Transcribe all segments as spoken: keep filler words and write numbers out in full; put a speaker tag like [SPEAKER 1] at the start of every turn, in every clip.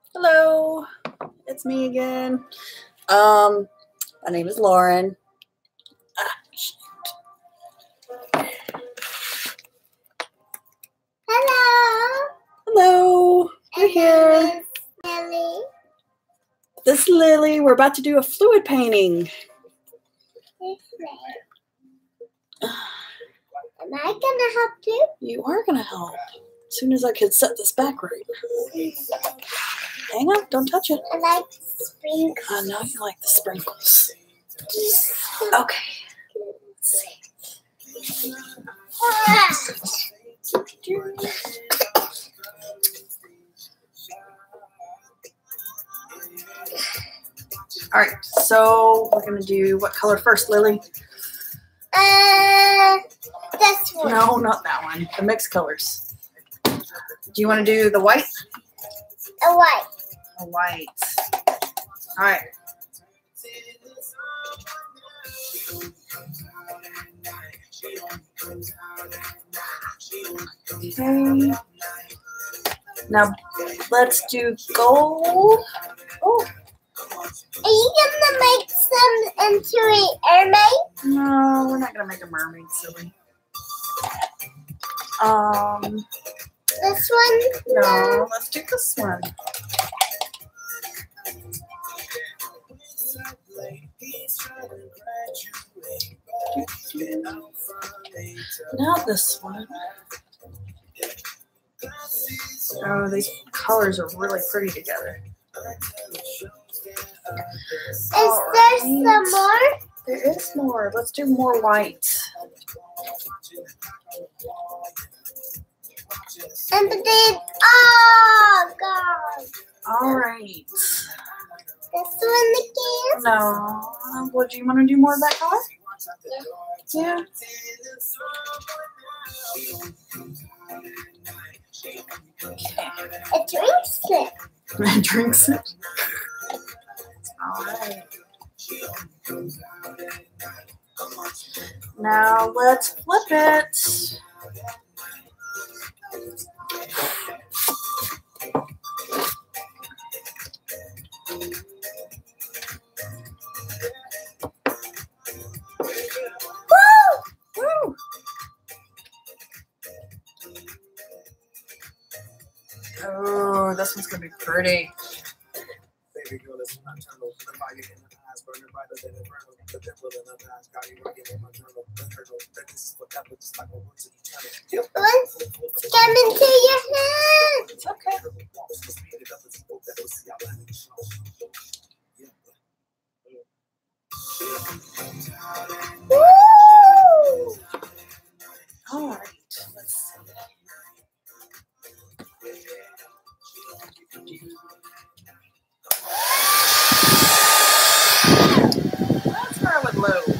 [SPEAKER 1] Hello, it's me again. Um, my name is Lauren. Ah, shoot.
[SPEAKER 2] Hello.
[SPEAKER 1] Hello, we're here.
[SPEAKER 2] This is Lily.
[SPEAKER 1] This is Lily. We're about to do a fluid painting.
[SPEAKER 2] This way. Am I gonna help you?
[SPEAKER 1] You are gonna help as soon as I can set this back right. Hang on, don't touch it.
[SPEAKER 2] I like sprinkles.
[SPEAKER 1] I know you like the sprinkles. Okay. Let's see. All right, so we're gonna do what color first, Lily?
[SPEAKER 2] Uh, this one.
[SPEAKER 1] No, not that one. The mixed colors. Do you want to do the white?
[SPEAKER 2] A white.
[SPEAKER 1] The white. All right. Okay. Now let's do gold. Oh.
[SPEAKER 2] Are you gonna make some into a mermaid?
[SPEAKER 1] No, we're not gonna make a mermaid, silly. Um,
[SPEAKER 2] This one?
[SPEAKER 1] no, let's do this one. Not this one. Oh, these colors are really pretty together.
[SPEAKER 2] Is there some more?
[SPEAKER 1] There is more. Let's do more white.
[SPEAKER 2] And then, oh god.
[SPEAKER 1] All right.
[SPEAKER 2] This one again?
[SPEAKER 1] No. Would you want to do more of that color? Yeah.
[SPEAKER 2] It drinks it.
[SPEAKER 1] It drinks it. All right. Now let's flip it. Woo! Woo! Oh, this one's gonna be pretty.
[SPEAKER 2] What's coming to your hand?
[SPEAKER 1] It's okay.
[SPEAKER 2] Woo!
[SPEAKER 1] All right. Let's see. Let's start with low.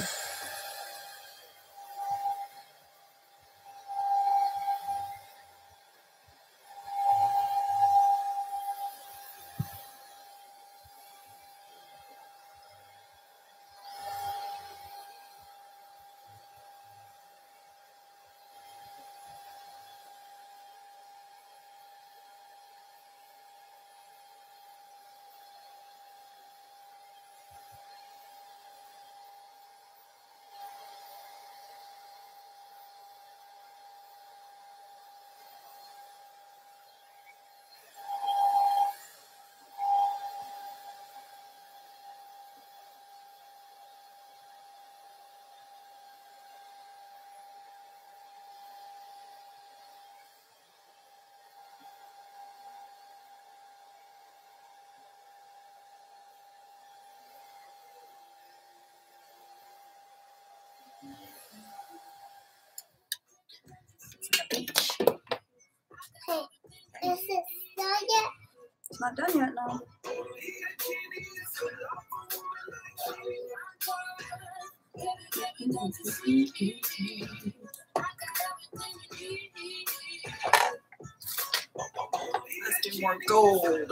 [SPEAKER 2] Hey, is it done yet?
[SPEAKER 1] It's not done yet, no. Let's do more gold.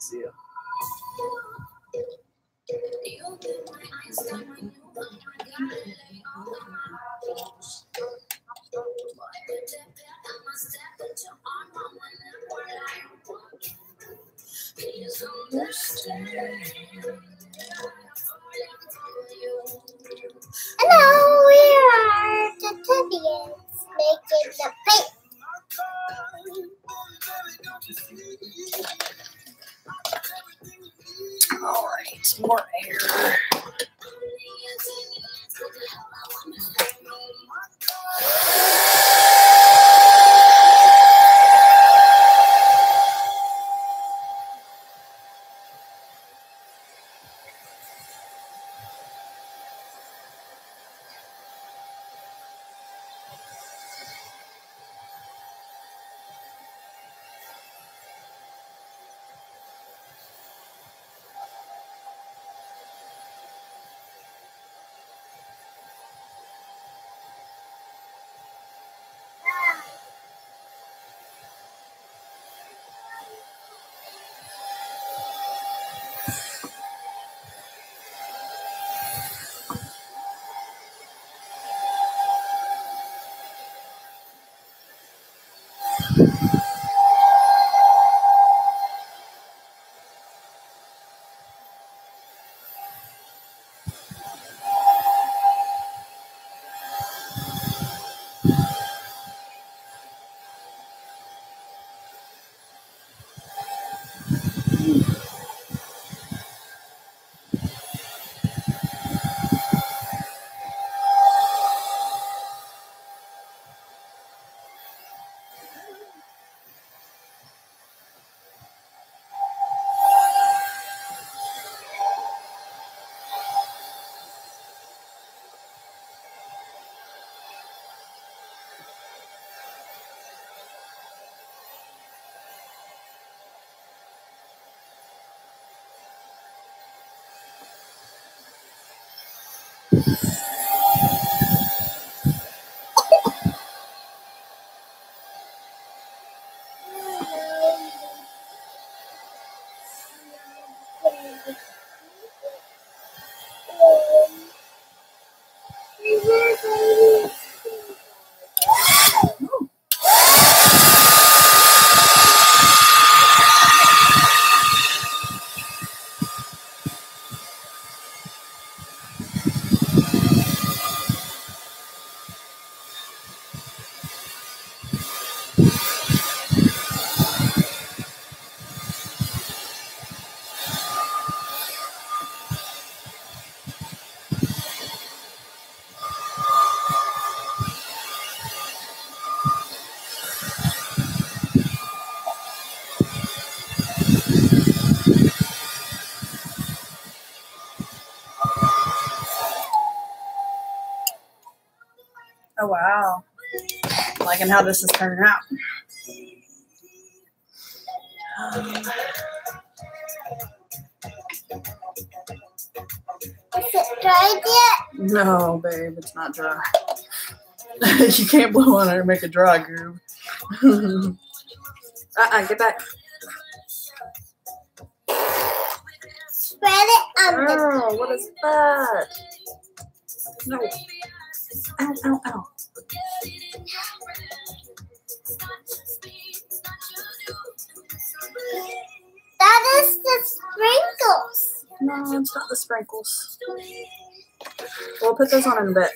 [SPEAKER 1] See ya.
[SPEAKER 2] And now we are the Tubbians making the paint.
[SPEAKER 1] All right, more air. Oh, wow. Liking how this is turning out. Um,
[SPEAKER 2] Is it dried yet?
[SPEAKER 1] no, babe, it's not dry. You can't blow on it and make a dry groove. uh-uh, get back.
[SPEAKER 2] Spread it on the
[SPEAKER 1] Oh, what is that? No. Ow, ow, ow.
[SPEAKER 2] That is the sprinkles.
[SPEAKER 1] No, it's not the sprinkles. We'll put those on in a bit.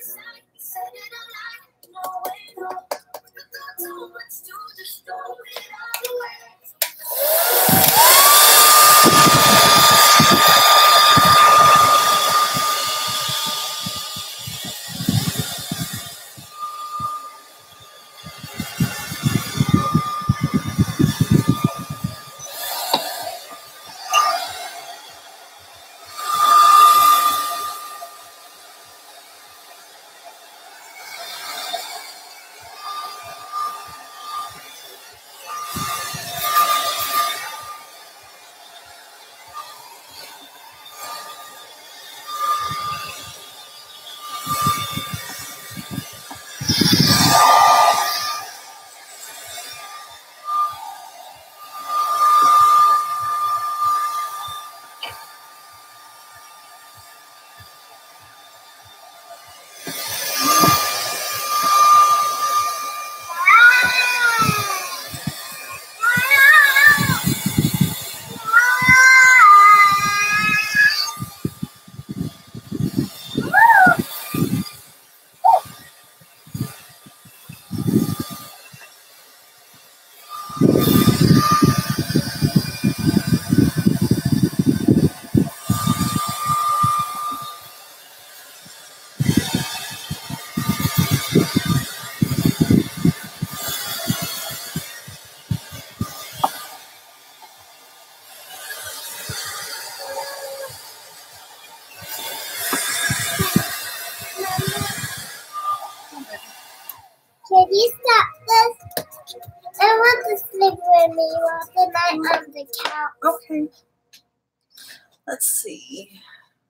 [SPEAKER 2] to sleep with me while the night on the couch.
[SPEAKER 1] Okay. Let's see.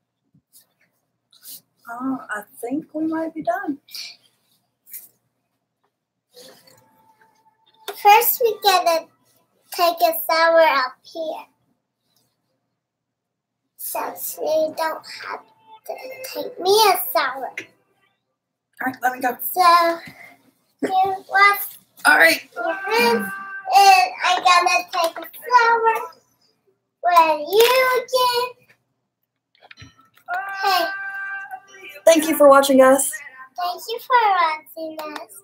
[SPEAKER 1] Oh, I think we might be done.
[SPEAKER 2] First, we gotta take a shower up here. So you don't have to take me a shower.
[SPEAKER 1] All right, let me go.
[SPEAKER 2] So you wash
[SPEAKER 1] All right.
[SPEAKER 2] your hands, and I'm gonna take a shower when you get. Hey,
[SPEAKER 1] Thank you for watching us.
[SPEAKER 2] thank you for watching us.